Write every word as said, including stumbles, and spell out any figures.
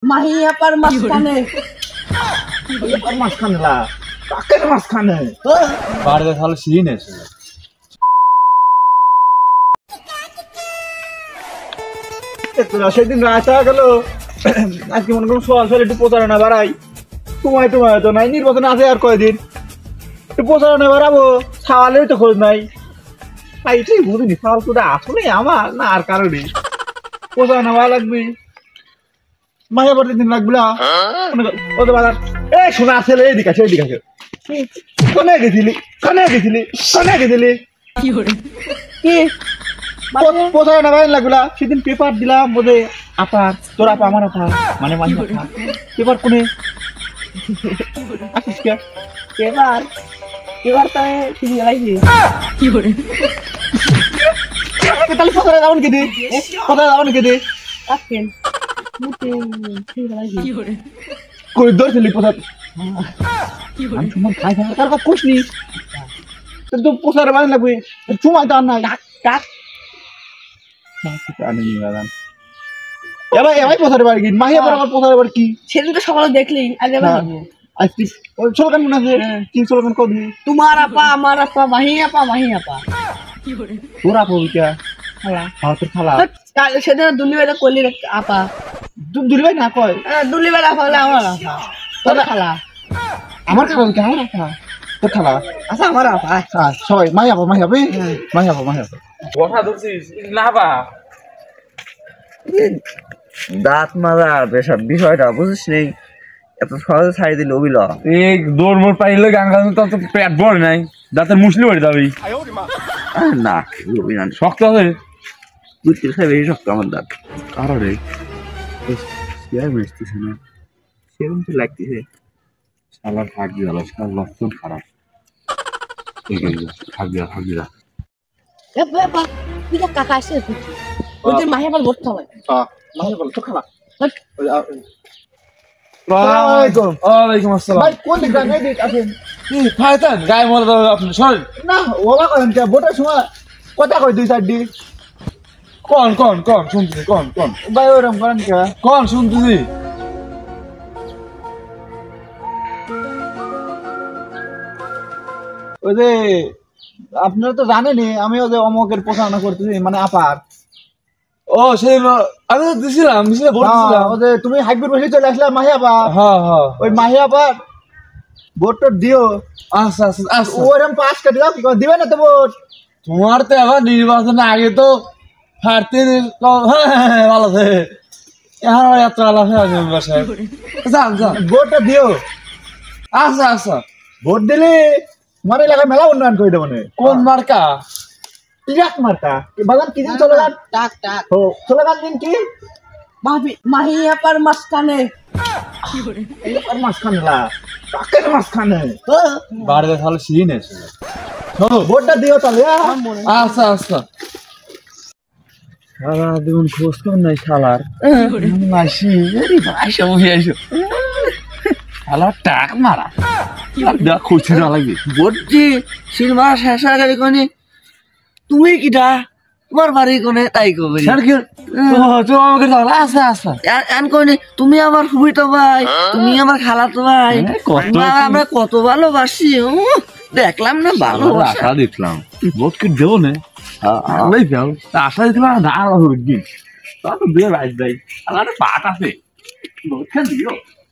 মাহিয়া পার মাঝখানে মাঝখানে লা কাকের মাঝখানে বাড়িতে তাহলে সিন এসে সেদিন রাত হয়ে গেল আজকে মনে করুন সোয়াল সোয়াল একটু প্রচারণা বাড়াই সময় টুমায় তো নাই নির্বাচন আছে আর কয়দিন একটু প্রচারণা বাড়াবো সাওয়ালের তো খোঁজ নাই এইটাই বুঝিনি সাওয়াল কোটা আসলে আমার না আর কারণে প্রচারণা বাড়া লাগবে মাঝে পড়তে দিন লাগবে না ওদের বাজার এ শোনা ছেলে এদিকে আছে এদিকে আছে কোনে গেছিলি কোনে গেছিলি কোনে গেছিলি কি করে কি প্রচারণা বাড়াই লাগবে সেদিন পেপার দিলাম বোধে আপার তোর আপা আমার আপা মানে মানে পেপার কোনে আসিস কে এবার এবার তো ঠিক লাগছে কি করে তাহলে কোথায় যাবেন কে দি কোথায় যাবেন কে দি আসেন মুতে ঠিক লাগছে কি করে কই ধরছিলি প্রচার কি করে আমি তোমার খাই খাই তার কথা কোসনি তো প্রচার বাড়াই লাগবে চুমাই দান নাই টাক টাক আনি নিলাম এবার এবার প্রচার বাড়ি কি মাহিয়া পর আমার প্রচার বাড়ি কি সেদিন তো সকালে দেখলি আগে বাড়াবো আজকে ওই স্লোগান মনে আছে কি স্লোগান কর দিবি তোমার আপা আমার আপা মাহি আপা মাহি আপা কি করে তোর আপা ওইটা খালা হ্যাঁ তোর খালা কাল সেদিন দুলি বেলা করলি আপা দুলি ভাই না কয় দুলি বেলা হলে আমার আপা তোর খালা আমার খালা ওইটা আমার আপা তোর খালা আচ্ছা আমার আপা আচ্ছা সবাই মাই আপা মাই আপা মাই আপা মাই আপা কথা ধরছিস না বা দাঁত মাজা পেশাব বিষয়টা বুঝিস নেই এত সহজে ছাড়ি দিল অবিল এই দৌড় মোড় পাইলে গান গান তো পেট ভরে নাই দাঁতের মুসলি বাড়ি যাবি না অবি না শক্ত আছে বুঝতে খাই বেশি শক্ত আমার দাঁত কারো রে শেয়ার মিশতেছে না সেরকম তো লাগতেছে শালার ফাঁক দিয়ে গেল শালার লক্ষণ খারাপ ঠিক আছে ফাঁক দিয়া ফাঁক দিয়া এ বাবা তুই তো কাকা আসে ওই যে মাহি আপা ভর্তা হয় হ্যাঁ মাই আপা তোর খালা ওয়ালাইকুম ওয়ালাইকুম আসসালাম ভাই কোন দিক গানে দিক আছেন কি ফায়তান গায়ে মরে দাও আপনি সরেন না ওবা করেন কে ভোটের সময় কথা কই দুই চার দি কোন কোন কোন শুনতেছি কোন কোন ভাই ওরম করেন কে কোন শুনতেছি ওই যে আপনারা তো জানেনই আমি ওই যে অমকের প্রচারণা করতেছি মানে আপার ও সেই আমি তো দিছিলাম দিছিলাম ভোট দিছিলাম ওই যে তুমি হাইকোর্ট বসে চলে আসলে মাহি আপা হ্যাঁ হ্যাঁ ওই মাহি আপার ভোটটা দিও আচ্ছা আচ্ছা আচ্ছা ওরম পাস করে দাও কি করে দিবে না তো ভোট তোমার তো আবার নির্বাচনের আগে তো ফাটতে হ্যাঁ হ্যাঁ ভালো আছে এখন এত ভালো আছে বাসায় যান যান ভোটটা দিও আচ্ছা আচ্ছা ভোট দিলে তোমার এলাকায় মেলা উন্নয়ন করে দেবো না কোন মার্কা টিরাক মার্কা বাগান কি দিন চলে যান টাক টাক ও চলে যান দিন কি মাহি মাহি আপার মাঝখানে কি করে আর মাঝখানে লা কাকের মাঝখানে বাড়িতে তাহলে সিন এসে ভোটটা দিও তাহলে আচ্ছা আচ্ছা সারা দিন খোঁজ কর নাই শালার আসি আইসা বসে আইসো শালা টাক মারা দেখ খুঁজছে না লাগবে বলছি সিনেমা শেষ হয়ে গেলে কোনে তুমি কিটা তোমার বাড়ি কোনে তাই কবে স্যার কি তো আমাকে তাহলে আচ্ছা আচ্ছা এন কোনে তুমি আমার ফুফিতো ভাই তুমি আমার খালাতো ভাই কত আমরা কত ভালোবাসি উহ, দেখলাম না ভালোবাসা আশা দেখলাম ভোট কি দেবো না ভালোই যাও আশা দেখলাম না আর হবে দিন তা তো দিয়ে রাইট দেয় আমার পাট আছে ভোট দিও